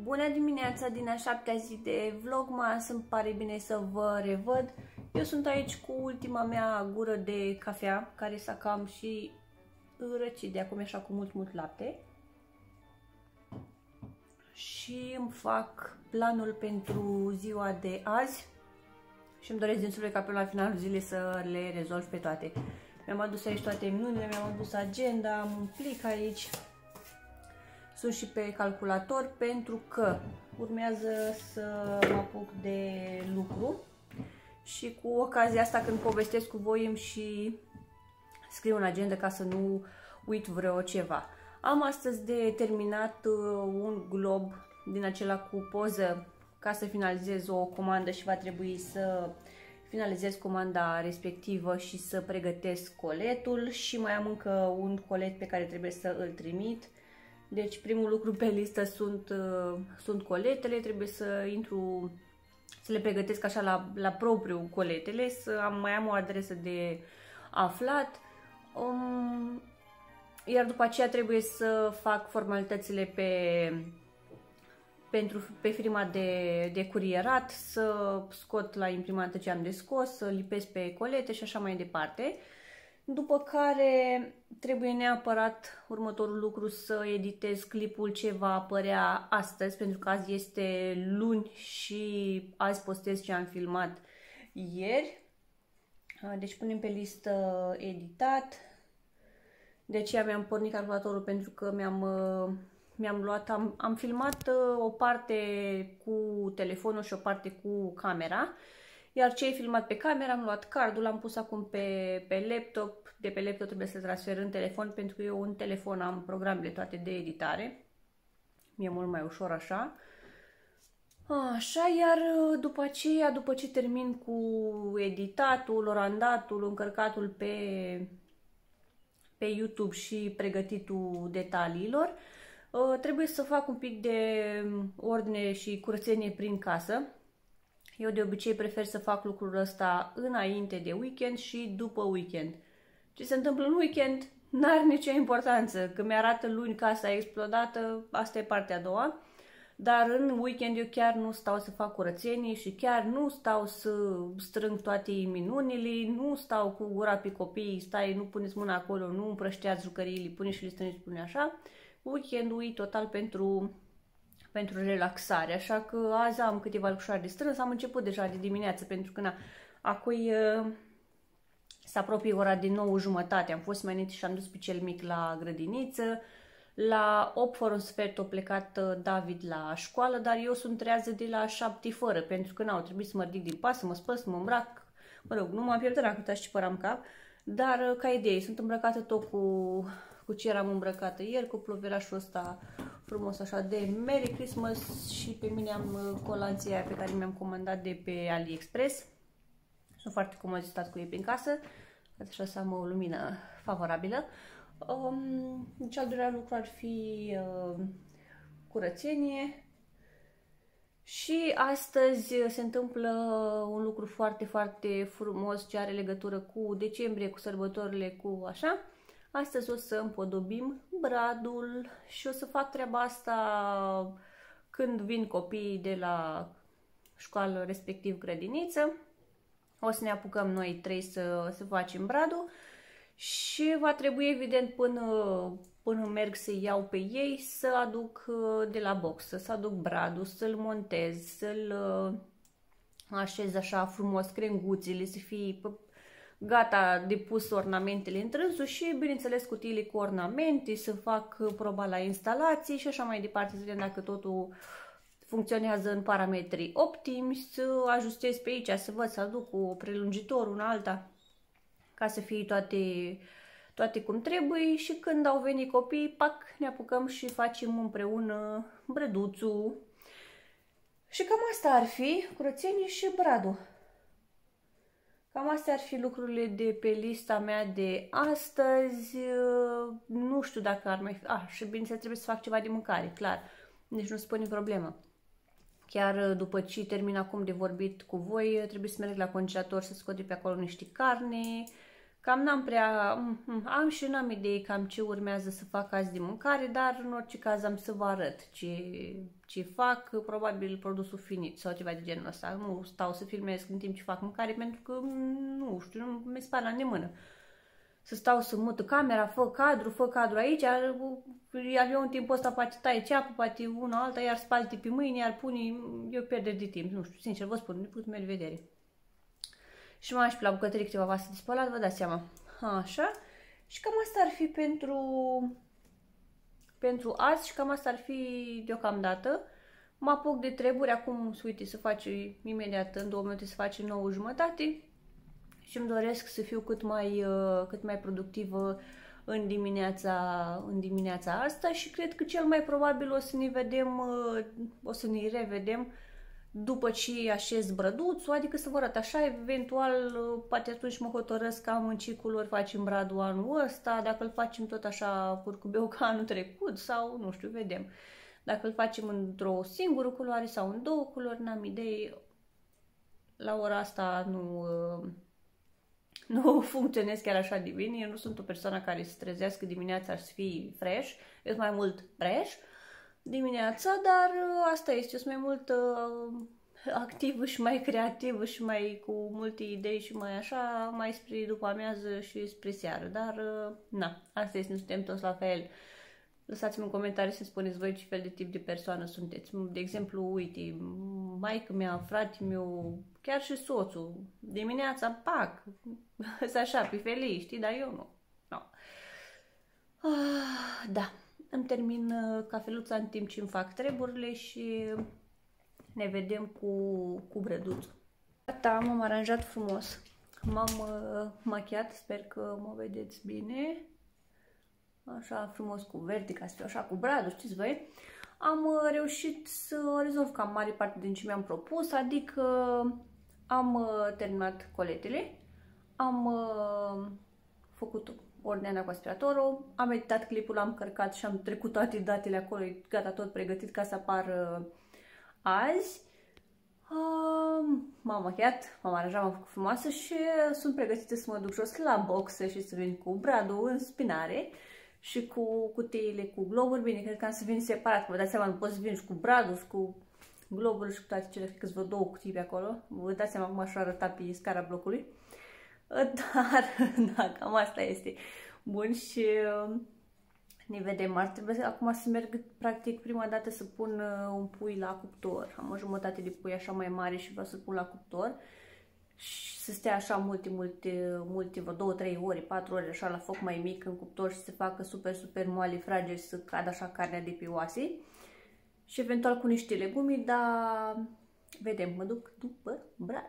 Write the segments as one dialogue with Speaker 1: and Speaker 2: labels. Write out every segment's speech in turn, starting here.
Speaker 1: Bună dimineața din a 7-a zi de vlogmas, îmi pare bine să vă revăd. Eu sunt aici cu ultima mea gură de cafea, care s-a cam și răcit de acum, așa cu mult lapte. Și îmi fac planul pentru ziua de azi și îmi doresc din suflet ca până la finalul zilei să le rezolv pe toate. Mi-am adus aici toate minunile, mi-am adus agenda, am un plic aici. Sunt și pe calculator pentru că urmează să mă apuc de lucru și cu ocazia asta când povestesc cu voi îmi și scriu în agenda ca să nu uit vreo ceva. Am astăzi de terminat un glob din acela cu poză ca să finalizez o comandă și va trebui să finalizez comanda respectivă și să pregătesc coletul și mai am încă un colet pe care trebuie să îl trimit. Deci primul lucru pe listă sunt coletele, trebuie să intru, să le pregătesc așa la propriu coletele, să mai am o adresă de aflat, iar după aceea trebuie să fac formalitățile pe firma de curierat, să scot la imprimantă ce am de scos, să lipesc pe colete și așa mai departe. După care trebuie neapărat următorul lucru să editez clipul ce va apărea astăzi, pentru că azi este luni și azi postez ce am filmat ieri. Deci punem pe listă editat. De aceea mi-am pornit calculatorul pentru că am filmat o parte cu telefonul și o parte cu camera. Iar ce ai filmat pe camera, am luat cardul, l-am pus acum pe laptop. De pe laptop trebuie să transfer în telefon, pentru că eu în telefon am programele toate de editare. Mi-e mult mai ușor așa. Așa, iar după aceea, după ce termin cu editatul, orandatul, încărcatul pe YouTube și pregătitul detaliilor, trebuie să fac un pic de ordine și curățenie prin casă. Eu de obicei prefer să fac lucrul ăsta înainte de weekend și după weekend. Ce se întâmplă în weekend n-are nicio importanță. Că mi-arată luni casa explodată, asta e partea a doua. Dar în weekend eu chiar nu stau să fac curățenii și chiar nu stau să strâng toate minunile, nu stau cu gura pe copii, stai, nu puneți mâna acolo, nu împrășteați jucăriile, puneți și le strângeți, pune așa. Weekendul e total pentru relaxare, așa că azi am câteva lucruri de strâns, am început deja de dimineață pentru că acui se apropie ora de 9:30, am fost mai înainte și am dus pe cel mic la grădiniță, la 8 fără un sfert a plecat David la școală, dar eu sunt trează de la 7 fără, pentru că n-au trebuit să mă ridic din pas, să mă spăl, să mă îmbrac, mă rog, nu m-am pierdut cât aș ce păram cap, dar ca idee, sunt îmbrăcată tot cu ce eram îmbrăcată ieri, cu ploverașul ăsta frumos așa de Merry Christmas și pe mine am colanții aia pe care mi-am comandat de pe AliExpress. Sunt foarte comod stat cu ei prin casă, așa să am o lumină favorabilă. Cel doilea lucru ar fi curățenie. Și astăzi se întâmplă un lucru foarte, foarte frumos ce are legătură cu decembrie, cu sărbătorile, cu așa. Astăzi o să împodobim bradul și o să fac treaba asta când vin copiii de la școală, respectiv grădiniță. O să ne apucăm noi trei să facem bradul și va trebui evident până merg să iau pe ei să aduc de la box, să aduc bradul, să-l montez, să-l așez așa frumos, crenguțile, să fie gata de pus ornamentele în trânsul și, bineînțeles, cutiile cu ornamente, să fac proba la instalații și așa mai departe, să vedem dacă totul funcționează în parametri optimi, să ajustez pe aici, să văd, să aduc o prelungitor, una alta, ca să fie toate cum trebuie și când au venit copiii, pac, ne apucăm și facem împreună brăduțul. Și cam asta ar fi, curățenie și bradul. Cam astea ar fi lucrurile de pe lista mea de astăzi. Nu știu dacă ar mai fi... și bineînțeles trebuie să fac ceva de mâncare, clar. Deci nu se pune problemă. Chiar după ce termin acum de vorbit cu voi, trebuie să merg la congelator să scot de pe acolo niște carne, Cam n-am prea... am și n-am idei cam ce urmează să fac azi de mâncare, dar în orice caz am să vă arăt ce fac, probabil produsul finit sau ceva de genul ăsta. Nu stau să filmez în timp ce fac mâncare pentru că, nu știu, nu mi-e spate la nemână. Să stau să mută camera, fă cadru aici, iar eu în timpul ăsta poate tai ceapă, poate una alta, iar spalti de pe mâini, iar pune, eu pierdere de timp, nu știu, sincer, vă spun, din punctul meu de vedere. Și mai aș pe la bucătărie câteva vase de spălat, vă dați seama. Așa. Și cam asta ar fi pentru azi și cam asta ar fi deocamdată. Mă apuc de treburi, acum, uite, să face imediat, în 2 minute să face 9:30 și îmi doresc să fiu cât mai productivă în dimineața asta și cred că cel mai probabil o să ne revedem după ce așez brăduțul, adică să vă arăt așa, eventual, poate atunci mă hotărăsc cam în ce culori facem bradul anul ăsta, dacă îl facem tot așa curcubeu ca anul trecut sau, nu știu, vedem. Dacă îl facem într-o singură culoare sau în 2 culori, n-am idei. La ora asta nu funcționez chiar așa de bine, eu nu sunt o persoană care se trezească dimineața și să fie fresh, eu sunt mai mult fresh dimineața, dar asta este, eu sunt mai mult activă și mai creativă și mai cu multe idei și mai așa, mai spre după amiază și spre seară, dar na, asta este, nu suntem toți la fel. Lăsați-mi în comentarii să spuneți voi ce fel de tip de persoană sunteți. De exemplu, uite, maică mea, fratele meu, chiar și soțul, dimineața, pac, să așa, pe felii, știi, dar eu nu. No. Da, îmi termin cafeluța în timp ce îmi fac treburile și ne vedem cu brăduțul. Gata, m-am aranjat frumos, m-am machiat, sper că mă vedeți bine. Așa frumos cu verde, ca să fiu așa cu bradul, știți voi. Am reușit să rezolv cam mare parte din ce mi-am propus, adică am terminat coletele, am făcut ordinea cu aspiratorul, am editat clipul, am cărcat și am trecut toate datele acolo, gata, tot pregătit ca să apară azi. M-am machiat, m-am aranjat, m-am făcut frumoasă și sunt pregătită să mă duc jos la boxe și să vin cu bradul în spinare și cu cutiile cu globuri. Bine, cred că am să vin separat, vă dați seama, nu pot să vin și cu bradul și cu globuri și cu toate cele, cred că sunt 2 cutii pe acolo. Vă dați seama cum aș arăta pe scara blocului. Dar, da, cam asta este. Bun, și ne vedem. Ar trebui acum să merg, practic, prima dată să pun un pui la cuptor. Am o jumătate de pui așa mai mare și vreau să pun la cuptor. Și să stea așa multe, vreo 2-3 ore, 4 ore, așa la foc mai mic în cuptor și să facă super moale, frage și să cadă așa carnea de pe oase. Și eventual cu niște legumi, dar vedem, mă duc după brad.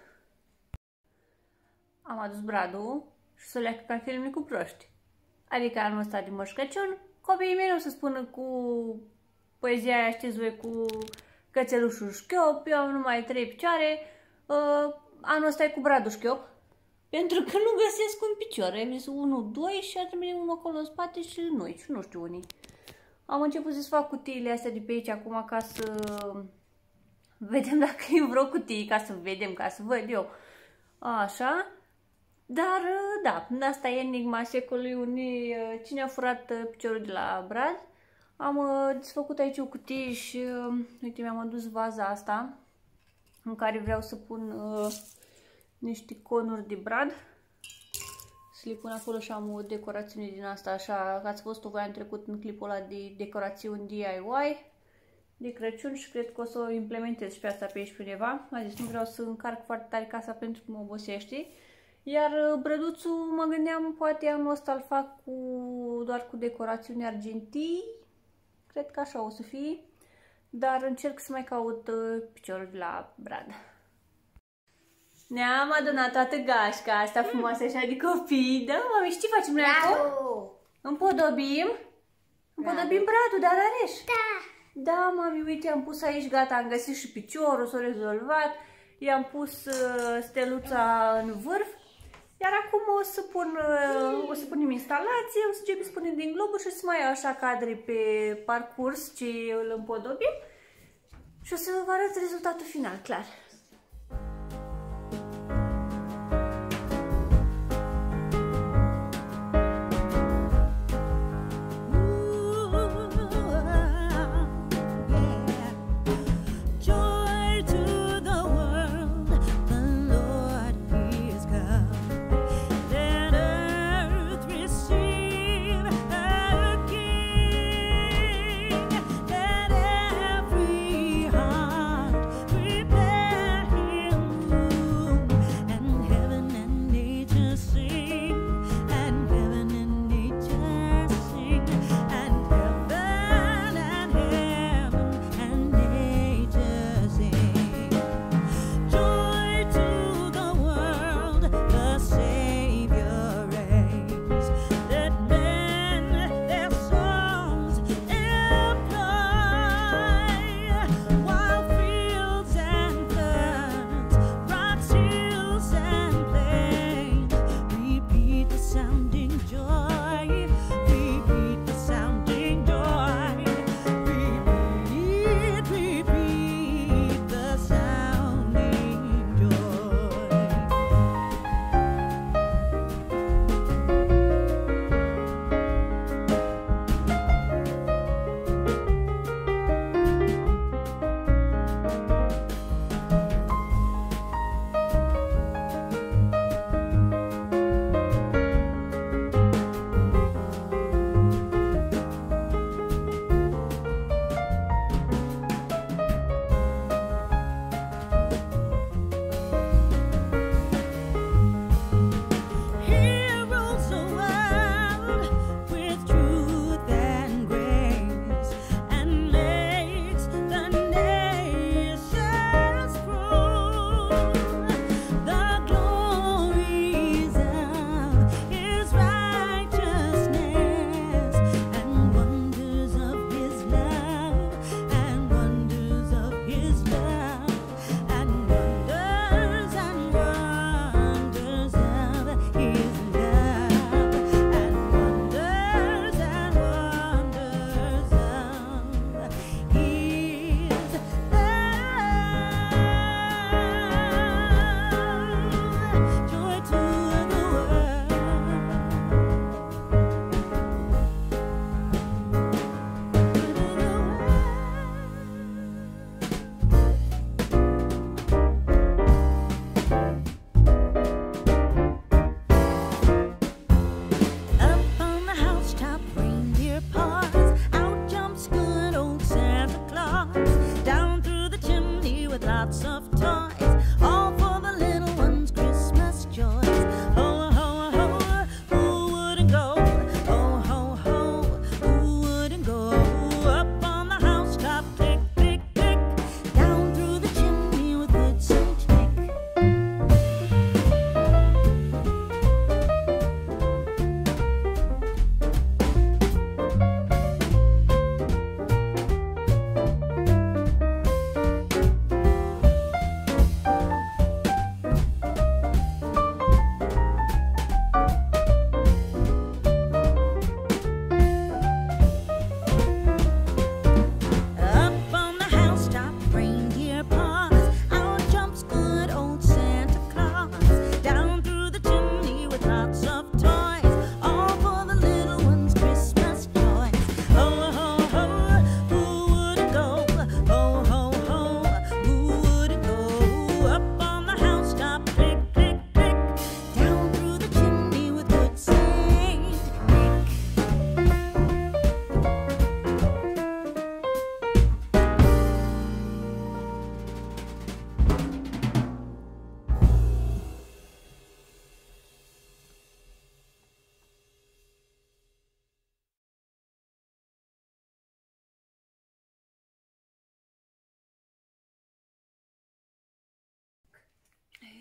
Speaker 1: Am adus bradul și să leacă ca filme cu proști. Adică anul ăsta de Moș Crăciun, copiii mei nu o să spună cu poezia aia, știți voi, cu cățelușul șchiop, eu am numai 3 picioare, anul ăsta e cu bradul șchiop, pentru că nu găsesc un picior. Am zis 1, 2 și ar trebui unul acolo în spate și noi, și nu știu unii. Am început să fac cutiile astea de pe aici acum ca să vedem dacă e vreo cutie, ca să vedem, ca să văd eu. Așa. Dar, da, asta e enigma secolului. Cine a furat piciorul de la brad? Am desfăcut aici o cutie și, uite, mi-am adus vaza asta în care vreau să pun niște conuri de brad. Să le pun acolo și am o decorațiune din asta, așa, ați văzut-o voi, am trecut în clipul ăla de decorațiuni DIY de Crăciun și cred că o să o implementez și pe asta pe aici pe undeva. Am zis, nu vreau să încarc foarte tare casa pentru că mă obosește. Iar brăduțul, mă gândeam, poate anul ăsta îl fac doar cu decorațiuni argintii. Cred că așa o să fie. Dar încerc să mai caut piciorul de la brad. Ne-am adunat toată gașca asta frumoasă așa de copii. Da, mami, știi ce facem noi acum? Împodobim? Împodobim bradul, dar Areș? Da. Da, mami, uite, am pus aici, gata, am găsit și piciorul, s-a rezolvat. I-am pus steluța în vârf. Iar acum o să punem instalație, o să începem să punem din globuri și o să mai iau așa cadre pe parcurs ce îl împodobim. Și o să vă arăt rezultatul final, clar.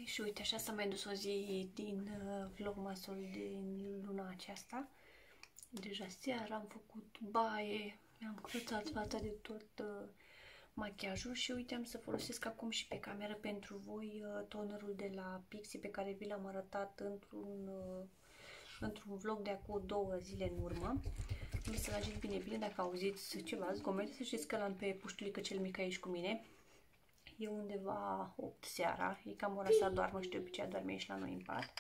Speaker 1: Și uite, așa s-a mai dus o zi din vlogmasul din luna aceasta. Deja seara am făcut baie, mi-am curățat fața de tot machiajul și uite, am să folosesc acum și pe cameră pentru voi tonerul de la Pixi pe care vi l-am arătat într-un vlog de acum 2 zile în urmă. Vreau să-l agit bine, dacă auziți ceva zgomete, să știți că l-am pe puștulică cel mic aici cu mine. E undeva 8 seara, e cam ora să doarmă și de obicei doarme aici la noi în pat.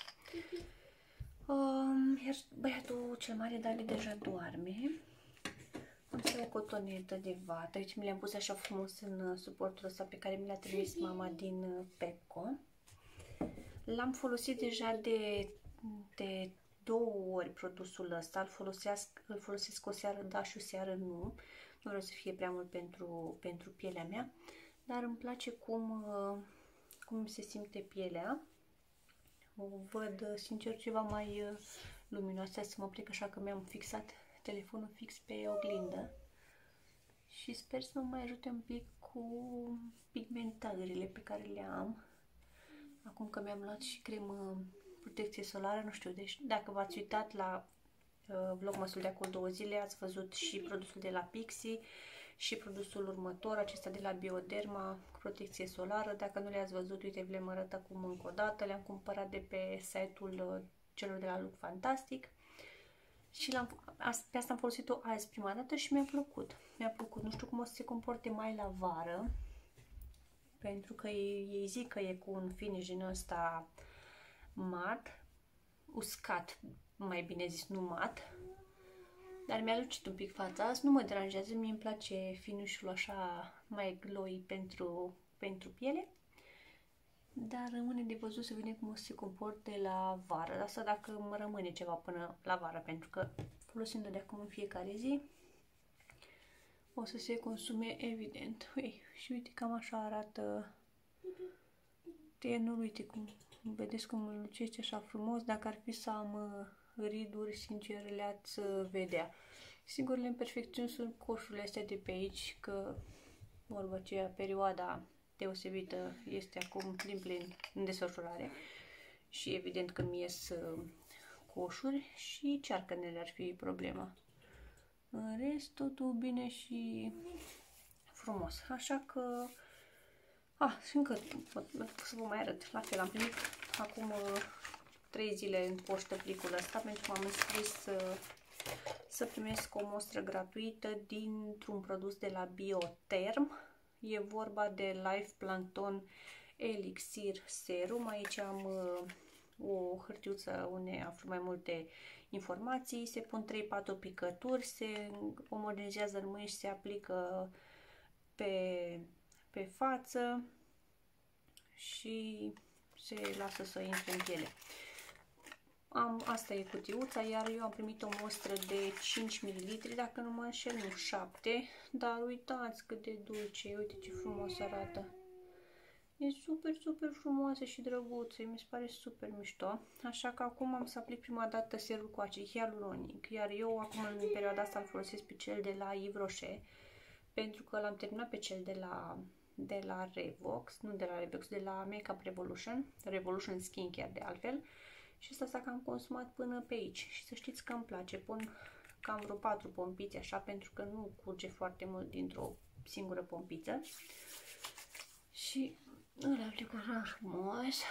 Speaker 1: Iar băiatul cel mare, David, deja doarme. Am să iau o cotonetă de vată. Aici mi le-am pus așa frumos în suportul ăsta pe care mi l-a trimis mama din Pepco. L-am folosit deja de 2 ori produsul ăsta. Îl folosesc o seară, da, și o seară nu. Nu vreau să fie prea mult pentru pielea mea. Dar îmi place cum se simte pielea. O văd, sincer, ceva mai luminoasă. Să mă plec așa că mi-am fixat telefonul fix pe oglindă. Și sper să mă mai ajute un pic cu pigmentările pe care le am. Acum că mi-am luat și cremă protecție solară, nu știu, deci dacă v-ați uitat la vlogmasul de acolo 2 zile, ați văzut și produsul de la Pixi și produsul următor, acesta de la Bioderma, cu protecție solară. Dacă nu le-ați văzut, uite, vi le arăt acum încă o dată. Le-am cumpărat de pe site-ul celor de la Look Fantastic. Și pe asta am folosit-o azi prima dată și mi-a plăcut. Mi-a plăcut. Nu știu cum o să se comporte mai la vară, pentru că ei zic că e cu un finish din ăsta mat, uscat, mai bine zis, nu mat. Dar mi-a lucit un pic fața. Asta nu mă deranjează, mie îmi place finish-ul așa mai glowy pentru piele. Dar rămâne de văzut să vedem cum o să se comporte la vară. Asta dacă mă rămâne ceva până la vară, pentru că folosind-o de acum în fiecare zi o să se consume evident. Și uite, cam așa arată tenul. Uite cum vedeți cum îl lucește așa frumos. Dacă ar fi să am riduri, sincer, le-ați vedea. Singurele imperfecțiuni sunt coșurile astea de pe aici, că vorba aceea, perioada deosebită este acum plin în desfășurare și evident că mi ies coșuri și cearcănele ar fi problema. În rest, totul bine și frumos. Așa că și încă să vă mai arăt. La fel, am primit acum 3 zile în poștă plicul ăsta pentru că m-am înscris să primesc o mostră gratuită dintr-un produs de la Bioterm. E vorba de Life Plankton Elixir Serum. Aici am o hârtiuță unde aflu mai multe informații. Se pun 3-4 picături, se omogenizează în mâini și se aplică pe față și se lasă să intre în piele. Asta e cutiuța, iar eu am primit o mostră de 5 ml, dacă nu mă înșel, nu 7, dar uitați cât de dulce, uite ce frumos arată. E super, super frumoasă și drăguță, mi se pare super mișto. Așa că acum am să aplic prima dată serul cu acid hialuronic, iar eu acum în perioada asta îl folosesc pe cel de la Yves Rocher, pentru că l-am terminat pe cel de la Revox, nu de la Revox, de la Makeup Revolution Skincare de altfel. Și asta că am consumat până pe aici. Și să știți că îmi place. Pun cam vreo 4 pompițe așa, pentru că nu curge foarte mult dintr-o singură pompiță. Și îl aplic așa frumos.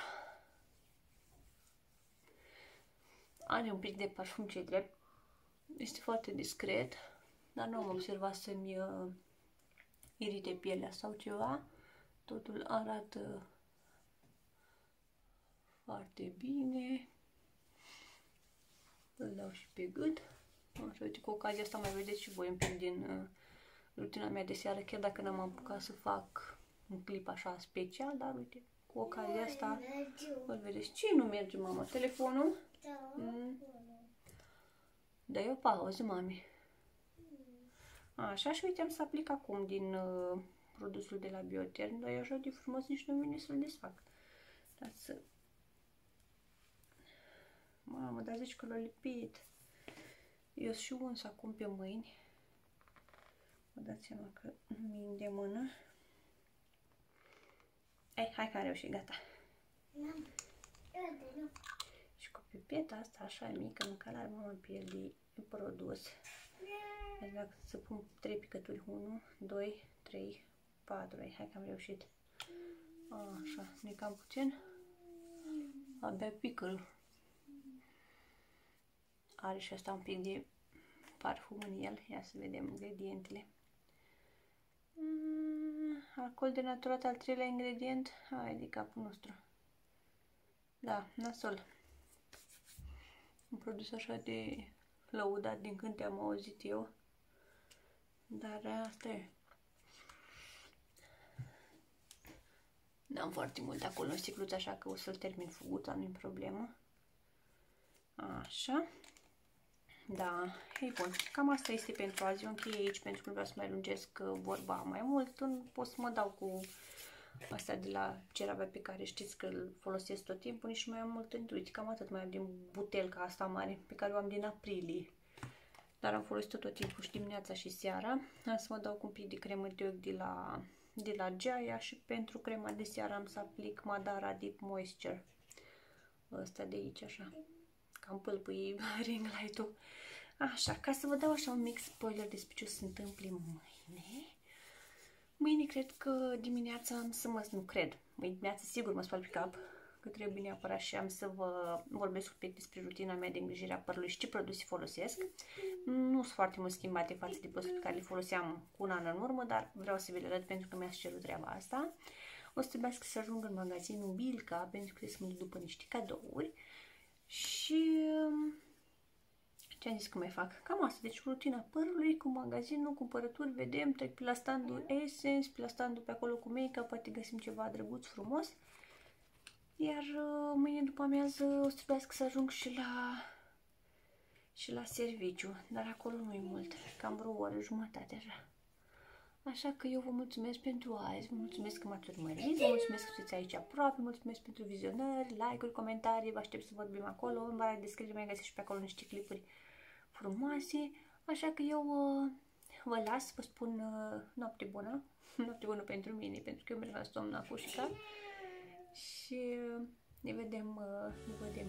Speaker 1: Are un pic de parfum, ce drept. Este foarte discret, dar nu am observat să-mi irite pielea sau ceva. Totul arată foarte bine. Îl dau și pe gât. Așa, uite, cu ocazia asta mai vedeți și voi un pic din rutina mea de seară, chiar dacă n-am apucat să fac un clip așa special, dar uite, cu ocazia asta îl vedeți. Ce nu merge, mama? Telefonul? Dă-i o pauză, mami. Așa, și uite, am să aplic acum din produsul de la Bioterm, dar e așa de frumos, nici nu vine să-l desfac. Dar să... Mamă, dar zici că l-a lipit. Eu și uns acum pe mâini. Vă dați seama că nu-mi de mână. Hai că am reușit, gata. Și cu pipeta asta așa mică, măcar ar mă pierde produs. Deci dacă să pun 3 picături, 1, 2, 3, 4, hai că am reușit. Așa, ne cam puțin. Abia pică. Are și asta un pic de parfum în el. Ia să vedem ingredientele. Alcool denaturat, al 3-lea ingredient. Hai de capul nostru. Da, nasol. Un produs așa de lăudat din când am auzit eu. Dar asta e. N-am foarte mult acolo în sticluță, așa că o să-l termin fuguța, nu-i problemă. Așa. Da, e bun. Cam asta este pentru azi. Eu închei aici pentru că nu vreau să mai lungesc vorba mai mult. Pot să mă dau cu astea de la cerabia pe care știți că îl folosesc tot timpul. Nici nu mai am mult intuiție. Cam atât mai am din butelca asta mare pe care o am din aprilie. Dar am folosit tot timpul și dimineața și seara. Am să mă dau cu un pic de cremă de ochi de la Gaia și pentru crema de seară am să aplic Madara Deep Moisture. Ăsta de aici, așa. Cam pâlpâi ring light-ul. Așa, ca să vă dau așa un mic spoiler despre ce o să se întâmple mâine. Mâine cred că dimineața am să mă... Nu cred. Mâine dimineața sigur mă spăl pe cap. Că trebuie neapărat și am să vă vorbesc un pic despre rutina mea de îngrijire a părului și ce produse folosesc. Nu sunt foarte mult schimbate față de produsele pe care le foloseam cu un an în urmă, dar vreau să vi le arăt pentru că mi-ați cerut treaba asta. O să trebuiască să ajung în magazinul Bilca pentru că trebuie să mă duc după niște cadouri. Și ce am zis că mai fac? Cam asta, deci rutina părului, cu magazinul, cumpărături, vedem, trec pe la standul Essence, pe la standul pe acolo cu make-up, poate găsim ceva drăguț, frumos. Iar mâine după amiază o să trebuiască să ajung și la serviciu, dar acolo nu e mult, cam vreo oră, jumătate așa. Așa că eu vă mulțumesc pentru azi, vă mulțumesc că m-ați urmărit, vă mulțumesc că sunteți aici aproape, mulțumesc pentru vizionări, like-uri, comentarii, vă aștept să vorbim acolo, în barra de descriere mai găsiți și pe acolo niște clipuri frumoase, așa că eu vă las, vă spun noapte bună, noapte bună pentru mine, pentru că eu merg la somn acum și ne vedem